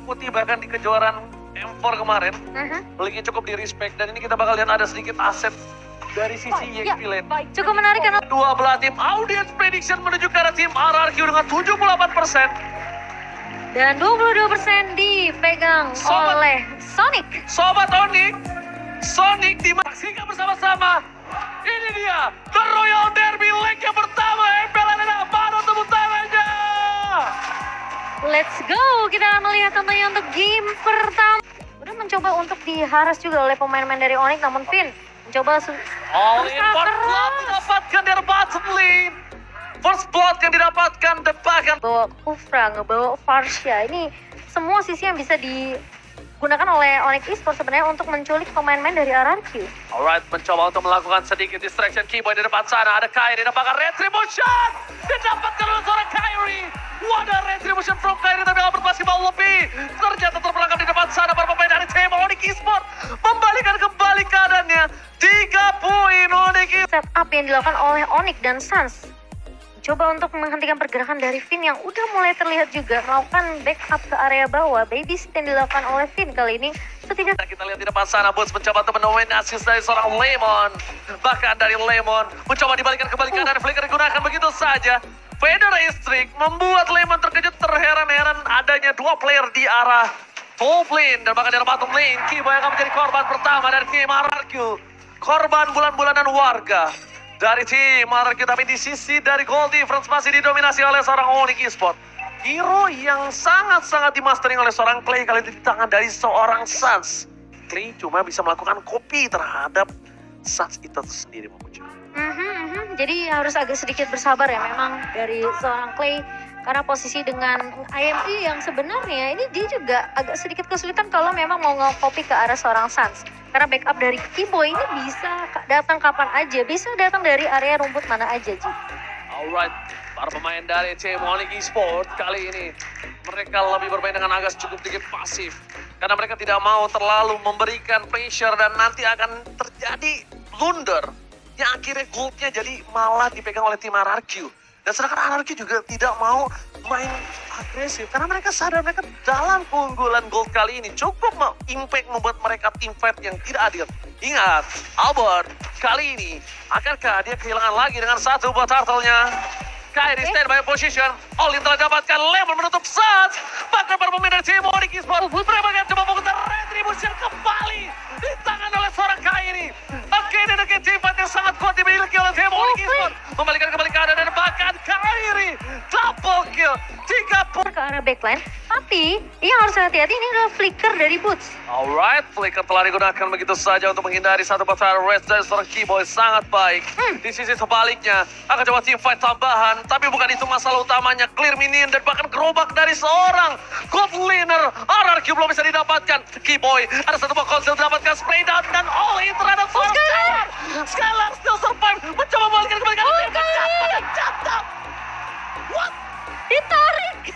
mengikuti bahkan di kejuaraan M4 kemarin. League-nya cukup di respect dan ini kita bakal lihat ada sedikit aset dari sisi YXP Lane. Cukup menarik karena Dua belah tim audience prediction menuju ke arah tim RRQ dengan 78%. dan 22% dipegang Sobat. oleh Sonic. Sobat Onyx, Sonic dimaksikan bersama-sama. Ini dia, The Royal Derby leg yang pertama. MPL Arena, mana tepuk tangannya? Let's go, kita akan melihat tentunya untuk game pertama. Udah mencoba untuk diharas juga oleh pemain-pemain dari Onyx, namun Finn mencoba All in one blood didapatkan dari bottom lane. First blood yang didapatkan bahkan bawa Kufra, ngebawa Farsha. Ini semua sisi yang bisa digunakan oleh Onyx Esports sebenarnya untuk menculik pemain-pemain dari RRQ. Alright, mencoba untuk melakukan sedikit distraction. Keyboy di depan sana, ada Kairi, dapatkan Retribution. Didapatkan oleh seorang Kairi. Wadah Retribution from Kairi, tapi Albert masih mau lebih. Ternyata terperangkap di depan sana para pemain dari tim Onyx Esports. Membalikan kembali keadaannya. 3 poin Onyx Esports. Setup yang dilakukan oleh Onyx dan Sans. Coba untuk menghentikan pergerakan dari Finn yang udah mulai terlihat juga melakukan backup ke area bawah. Babysit yang dilakukan oleh Finn kali ini setidaknya. Kita lihat di depan sana, Boots mencoba untuk menemukan assist dari seorang Lemon. Bahkan dari Lemon, mencoba dibalikan kembali dan Flicker digunakan begitu saja. Vader Istrik membuat Lemon terkejut, terheran-heran adanya dua player di arah top lane. Dan bahkan di arah bottom lane, Kiboy akan menjadi korban pertama dari tim RRQ. Korban bulan-bulanan warga dari tim RRQ, tapi di sisi dari goal difference masih didominasi oleh seorang Onyx Esports. Hero yang sangat-sangat dimastering oleh seorang Clay kali ini di tangan dari seorang Sans. Clay cuma bisa melakukan copy terhadap Sans itu sendiri memuncul. Jadi harus agak sedikit bersabar ya memang dari seorang Clay. Karena posisi dengan IME yang sebenarnya ini dia juga agak sedikit kesulitan kalau memang mau nge-copy ke arah seorang Sans. Karena backup dari Kiboy ini bisa datang kapan aja, bisa datang dari area rumput mana aja, Ji. Alright, para pemain dari tim Onyx Esports kali ini mereka lebih bermain dengan agak cukup sedikit pasif. Karena mereka tidak mau terlalu memberikan pressure dan nanti akan terjadi blunder. Yang akhirnya goldnya jadi malah dipegang oleh tim RRQ. Dan sedangkan RRQ juga tidak mau main agresif. Karena mereka sadar mereka dalam keunggulan gold kali ini cukup impact membuat mereka tim fight yang tidak adil. Ingat, Albert kali ini akankah dia kehilangan lagi dengan satu buat turtle-nya? Kairi stand by position. Olin telah dapatkan, Lemon menutup Sans. Bahkan para pemain dari tim Onyx Esports mereka coba menggunakan Retribution kembali di tangan oleh seorang Kairi. Again and again, tim fight yang sangat kuat dimiliki oleh tim Onyx Esports. Membalikan kembali keadaan dan bahkan Kairi double kill. 3 poin Ke arah backline, tapi yang harus hati-hati ini adalah flicker dari Boots. Alright, flicker telah digunakan begitu saja untuk menghindari satu pasar rest dari seorang Kiboy sangat baik. Di sisi sebaliknya, akan coba team fight tambahan, tapi bukan itu masalah utamanya. Clear minion dan bahkan gerobak dari seorang gold laner. RRQ belum bisa didapatkan. Kiboy, ada satu buah konsel didapatkan spray down dan all in terhadap seorang Skylar. Skylar still survive, mencoba balikan kembali ke jatuh. What? Ditarik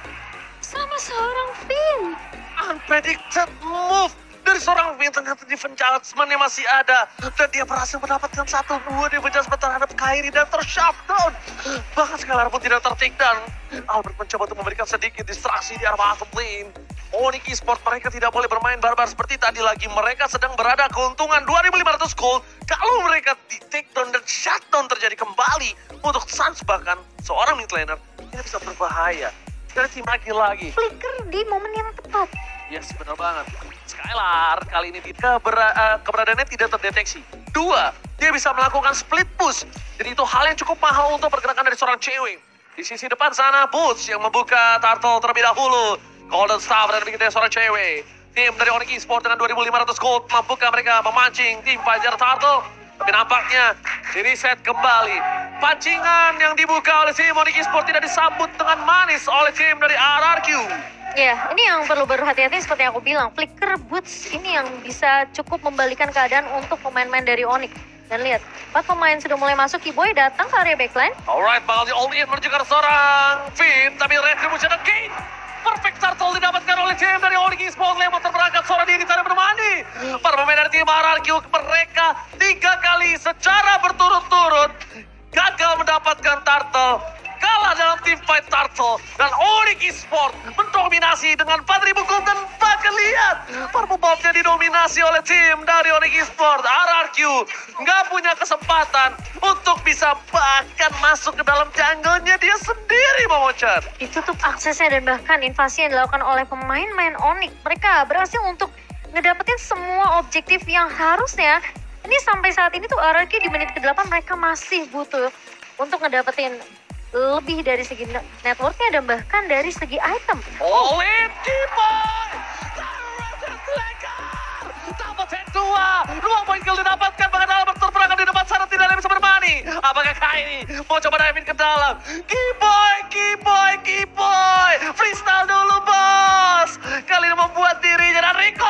sama seorang Finn. Unpredicted move dari seorang Finn. Ternyata defense adjustment-nya masih ada dan dia berhasil mendapatkan 1-2 defense adjustment terhadap Kairi dan ter-shutdown. Bahkan Skylar pun tidak ter-take down. Albert mencoba untuk memberikan sedikit distraksi di arah bottom lane. Onyx Esports mereka tidak boleh bermain barbar seperti tadi lagi. Mereka sedang berada keuntungan 2.500 gold. Kalau mereka di take down dan shutdown terjadi kembali untuk Sans bahkan seorang mid laner, ini bisa berbahaya. Dari tim lagi-lagi. Flicker di momen yang tepat. Yes, benar banget. Skylar kali ini keberadaannya tidak terdeteksi. 2, dia bisa melakukan split push. Jadi itu hal yang cukup mahal untuk pergerakan dari seorang cewek. Di sisi depan sana, Boots yang membuka turtle terlebih dahulu. Golden Staff dan bikin seorang cewek. Tim dari Onyx Esports dengan 2.500 gold. Mampukah mereka memancing tim Fajar Turtle? Tapi nampaknya di reset kembali. Pancingan yang dibuka oleh tim Onyx Esports tidak disambut dengan manis oleh tim dari RRQ. Ya, ini yang perlu berhati-hati seperti yang aku bilang. Flicker Boots ini yang bisa cukup membalikan keadaan untuk pemain-pemain dari Onyx. Dan lihat, 4 pemain sudah mulai masuk. Kiboy datang ke area backline. Alright, bakal di all-in menuju ke seorang Finn. Tapi Retribution again. Perfect turtle didapatkan oleh tim dari Onyx Esports. Lemon terberangkat, seorang diri tidak menemani. Para pemain dari tim RRQ mereka 3 kali secara berturut-turut gagal mendapatkan turtle. Kalah dalam tim fight Turtle. Dan Onyx Esports mendominasi dengan 4.000 gold. Dan bahkan lihat, purple buff-nya didominasi oleh tim dari Onyx Esports. RRQ nggak punya kesempatan untuk bisa bahkan masuk ke dalam jungle-nya dia sendiri, Momochan. Ditutup aksesnya dan bahkan invasi yang dilakukan oleh pemain-pemain Onyx. Mereka berhasil untuk ngedapetin semua objektif yang harusnya. Ini sampai saat ini tuh RRQ di menit ke-8 mereka masih butuh untuk ngedapetin lebih dari segi networknya dan bahkan dari segi item. Oleh Kiboy! Dapat head 2 poin kill didapatkan, bahkan Albert terperangkap di depan sana, tidak ada yang bisa bermani. Apakah Kairi mau coba diving ke dalam? Kiboy! Freestyle dulu, bos! Kali ini membuat dirinya dan Rico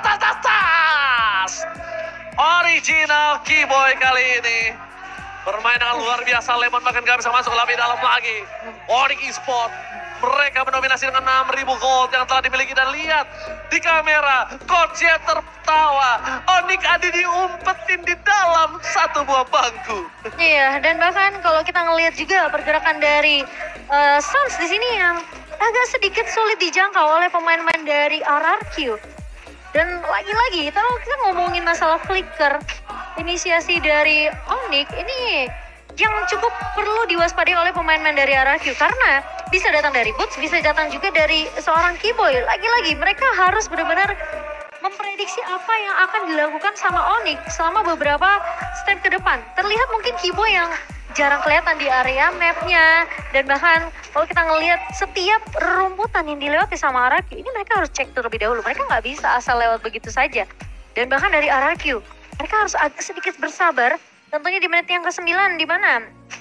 tas! Original Kiboy kali ini. Bermain dengan luar biasa, Lemon bahkan gak bisa masuk lebih dalam lagi. Onyx Esports, mereka mendominasi dengan 6.000 gold yang telah dimiliki. Dan lihat di kamera, coachnya tertawa. Onyx ada diumpetin di dalam satu buah bangku. Iya, dan bahkan kalau kita ngelihat juga pergerakan dari Suns di sini yang agak sedikit sulit dijangkau oleh pemain-pemain dari RRQ. Dan lagi-lagi, kalau kita ngomongin masalah flicker, inisiasi dari Onyx ini yang cukup perlu diwaspadai oleh pemain-pemain dari RRQ. Karena bisa datang dari Boots, bisa datang juga dari seorang Kiboy. Lagi-lagi, mereka harus benar-benar memprediksi apa yang akan dilakukan sama Onyx selama beberapa step ke depan. Terlihat mungkin Kiboy yang jarang kelihatan di area mapnya, dan bahkan kalau kita ngelihat setiap rumputan yang dilewati sama RRQ ini mereka harus cek terlebih dahulu. Mereka nggak bisa asal lewat begitu saja. Dan bahkan dari RRQ mereka harus agak sedikit bersabar, tentunya di menit yang ke-9 di mana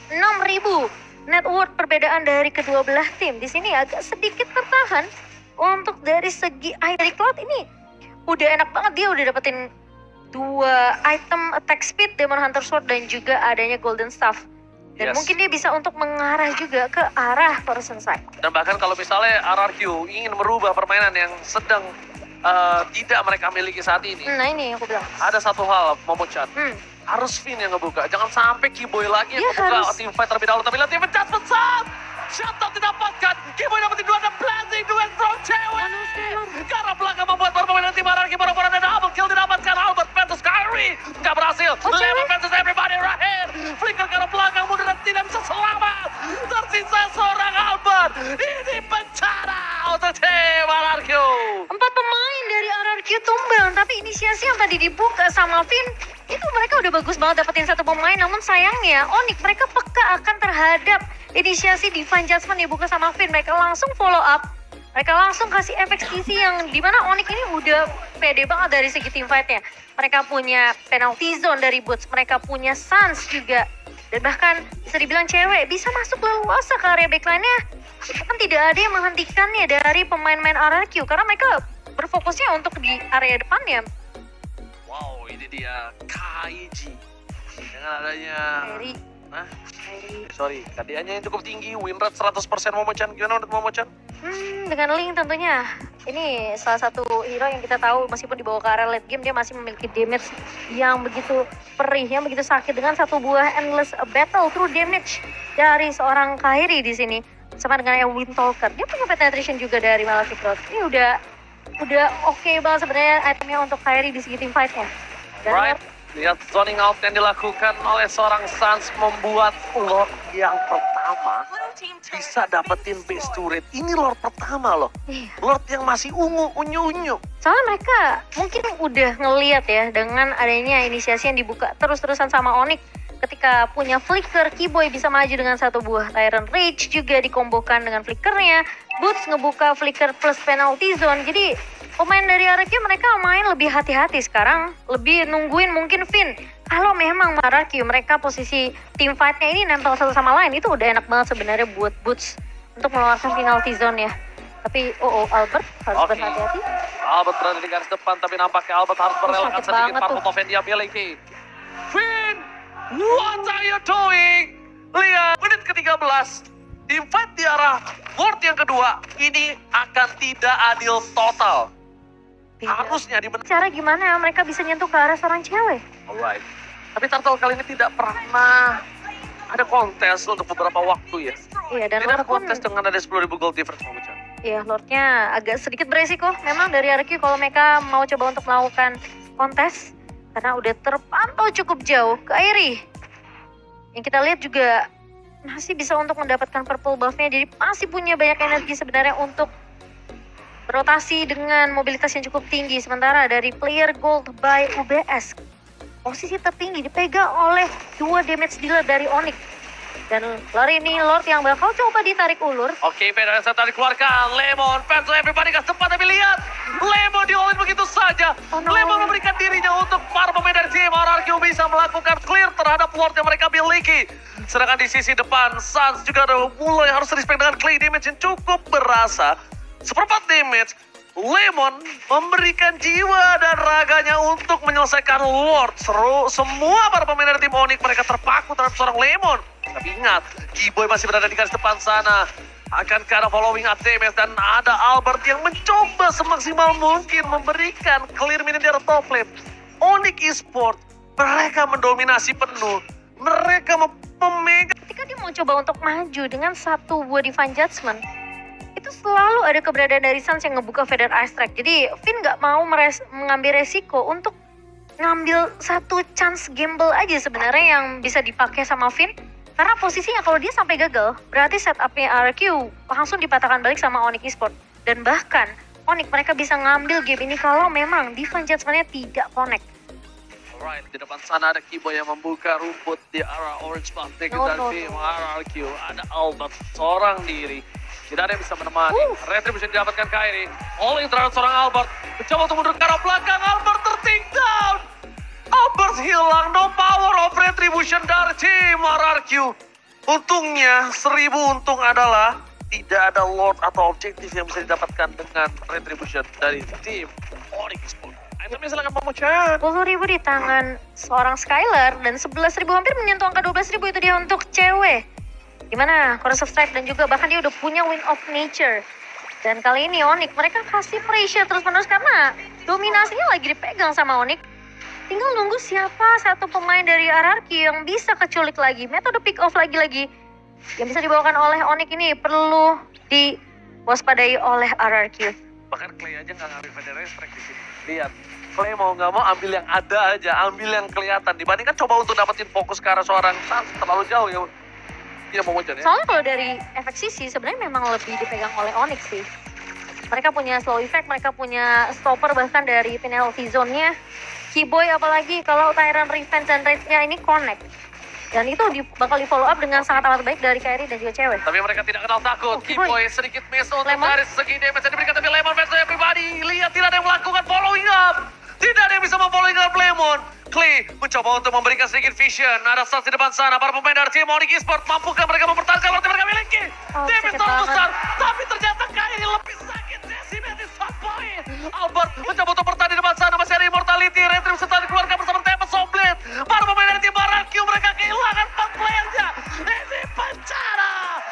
6.000 net worth perbedaan dari kedua belah tim. Di sini agak sedikit tertahan untuk dari segi dari Cloud ini udah enak banget, dia udah dapetin 2 item attack speed, Demon Hunter Sword, dan juga adanya Golden Staff. Dan mungkin dia bisa untuk mengarah juga ke arah Horizon Side. Dan bahkan kalau misalnya RRQ ingin merubah permainan yang sedang tidak mereka miliki saat ini. Nah ini yang aku bilang. Ada satu hal, Momochan. Harus Finn yang ngebuka. Jangan sampai Kiboy lagi yang ngebuka tim fight terlebih dahulu. Tapi lihat tim pencet besar. Shutdown didapatkan. Kiboy dapetin 2 dan blazing duet from cewek. Karena belakang membuat permainan tim RRQ baru-baru ada double kill didapatkan. Albert versus Kyrie. Nggak berhasil. Lemon versus everybody right here. Flicker karena belakang mundur dan tidak bisa selamat. Tersisa seorang Albert. Ini bencana untuk tim RRQ. 4 pemain dari RRQ tumbang. Tapi inisiasi yang tadi dibuka sama Finn, itu mereka udah bagus banget dapetin 1 pemain. Namun sayangnya Onyx mereka peka akan terhadap inisiasi Divine Judgment dibuka sama Finn. Mereka langsung follow up. Mereka langsung kasih efek isi yang dimana Onyx ini udah pede banget dari segi team fight-nya. Mereka punya penalty zone dari Boots. Mereka punya Suns juga. Dan bahkan bisa dibilang cewek bisa masuk leluasa ke area backline-nya. Bahkan tidak ada yang menghentikannya dari pemain-pemain RRQ. Karena mereka berfokusnya untuk di area depannya. Wow, ini dia KIG. Dengan adanya... Sorry, KDA-nya yang cukup tinggi, win rate 100% Momochan. Gimana menurut Momochan? Dengan Link tentunya. Ini salah satu hero yang kita tahu meskipun dibawa ke area late game dia masih memiliki damage yang begitu perih, yang begitu sakit dengan satu buah endless battle through damage dari seorang Kairi di sini. Sama dengan yang Windtalker. Dia punya penetration juga dari Malefic Rod. Ini udah oke banget sebenarnya itemnya untuk Kairi di segi team fight-nya. Right. Lihat zoning out yang dilakukan oleh seorang Suns membuat Lord yang pertama bisa dapetin base turret. Ini Lord pertama loh. Lord yang masih unyu-unyu. Soalnya mereka mungkin udah ngeliat ya dengan adanya inisiasi yang dibuka terus-terusan sama Onyx. Ketika punya flicker, Kiboy bisa maju dengan 1 buah Tyrant Rage juga dikombokan dengan flickernya. Boots ngebuka flicker plus penalty zone. Jadi pemain dari RRQ mereka main lebih hati-hati sekarang. Lebih nungguin mungkin Finn. Kalau memang RRQ mereka posisi team fight-nya ini nempel satu sama lain, itu udah enak banget sebenarnya buat Boots untuk mengeluarkan penalty zone ya. Tapi Albert harus berhati-hati. Albert berada di garis depan, tapi nampaknya Albert harus merelakan sedikit purple yang dia miliki. Finn, what are you doing? Lihat, menit ke-13. Team fight di arah Lord yang kedua, ini akan tidak adil total. Harusnya di cara gimana mereka bisa nyentuh ke arah seorang cewek. Alright. Tapi Turtle kali ini tidak pernah ada kontes untuk beberapa waktu ya. Iya, dan Tidak ada Lord pun, kontes dengan ada 10.000 gold difference Momo-chan. iya, Lordnya agak sedikit beresiko. Memang dari RQ kalau mereka mau coba untuk melakukan kontes, karena udah terpantau cukup jauh. Kairi, yang kita lihat juga masih bisa untuk mendapatkan purple buff-nya, jadi masih punya banyak energi sebenarnya untuk berotasi dengan mobilitas yang cukup tinggi. Sementara dari player gold by UBS, posisi tertinggi dipegang oleh 2 damage dealer dari Onyx. Dan lari ini Lord yang bakal coba ditarik ulur. Oke, Federer tadi keluarkan. Lemon, fans everybody gak sempat tapi lihat. Lemon di-all-in begitu saja. Oh, no. Lemon memberikan dirinya untuk para pemain dari tim RRQ bisa melakukan clear terhadap Lord yang mereka miliki. Sedangkan di sisi depan, Suns juga udah mulai harus respect dengan clay damage yang cukup berasa. 1/4 damage. Lemon memberikan jiwa dan raganya untuk menyelesaikan Lord. Semua para pemain dari tim Onyx mereka terpaku terhadap seorang Lemon. Tapi ingat, Kiboy masih berada di garis depan sana. Akankah ada following up damage dan ada Albert yang mencoba semaksimal mungkin memberikan clear minute di top lane. Onyx Esports, mereka mendominasi penuh. Mereka memegang. Ketika dia mau coba untuk maju dengan satu buah Divine Judgment, itu selalu ada keberadaan dari Suns yang ngebuka Feather Ice Track. Jadi Finn nggak mau mengambil resiko untuk ngambil satu chance gamble aja sebenarnya yang bisa dipakai sama Finn. Karena posisinya kalau dia sampai gagal, berarti setupnya RQ langsung dipatahkan balik sama Onyx Esports. Dan bahkan Onyx mereka bisa ngambil game ini kalau memang Divine Judgment-nya tidak connect. Alright, di depan sana ada Kiboy yang membuka rumput di arah Orange Buff dari tim RRQ. Ada Albert seorang diri. Tidak ada yang bisa menemani. Retribution didapatkan Kairi. All-in terhadap seorang Albert. Mencoba untuk mundur ke arah belakang. Albert tertinggal. Albert hilang. No power of Retribution dari tim RRQ. Untungnya 1000 untung adalah tidak ada Lord atau objektif yang bisa didapatkan dengan Retribution dari tim Onyx Esports. Itemnya silakan Momo-chan. 10.000 di tangan seorang Skylar dan 11.000 hampir menyentuh angka 12.000 itu dia untuk cewek. Gimana? Chorus of Strike dan juga bahkan dia udah punya Wind of Nature. Dan kali ini Onyx mereka kasih pressure terus-menerus karena dominasinya lagi dipegang sama Onyx. Tinggal nunggu siapa satu pemain dari RRQ yang bisa keculik lagi. Metode pick off lagi-lagi yang bisa dibawakan oleh Onyx ini perlu diwaspadai oleh RRQ. Bahkan Clay aja nggak ngambil Feather Ice Track di sini. Lihat, Clay mau nggak mau ambil yang ada aja, ambil yang kelihatan. Dibandingkan coba untuk dapetin fokus ke arah seorang Suns terlalu jauh ya. Iya Momo-chan ya. Soalnya kalau dari efek sisi sebenarnya memang lebih dipegang oleh Onyx sih. Mereka punya slow effect, mereka punya stopper bahkan dari penalty zone-nya. Kiboy apalagi kalau Tyrant Revenge dan Rage-nya ini connect. Dan itu bakal di follow up dengan sangat amat baik dari Kairi dan juga cewek. Tapi mereka tidak kenal takut. Kiboy sedikit miss untuk dari segi damage yang diberikan. Tapi Lemon fans everybody. Lihat tidak ada yang melakukan following up. Tidak ada yang bisa memfollowing up Lemon. Clay mencoba untuk memberikan sedikit vision. Ada Suns di depan sana. Para pemain dari tim Onyx Esports. Mampukah mereka mempertahankan waktu mereka miliki? Damage terlalu besar. Tapi ternyata Kairi lebih sakit. Decimate is one point. Albert mencoba untuk bertahan di depan sana. Masih ada Immortality. Retribution tadi keluarkan bersama Tempest Somblet. Para pemain dari tim RRQ mereka kehilangan 4 playernya. Ini penjara.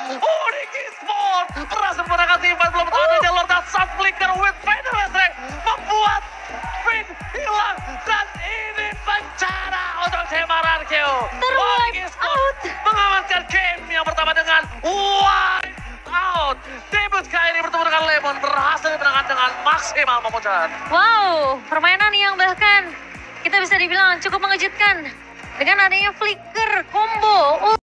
Onyx Esports berhasil menangkan tim belum adanya Lord dan Suns flicker with Feather Ice Track membuat Finn hilang dan ini penjara untuk tim RRQ. Onyx Esports mengamankan game yang pertama dengan wipe out. Debut Kairi bertemu dengan Lemon berhasil dimenangkan dengan maksimal Momo-chan. Wow, permainan yang bahkan kita bisa dibilang cukup mengejutkan dengan adanya flicker combo.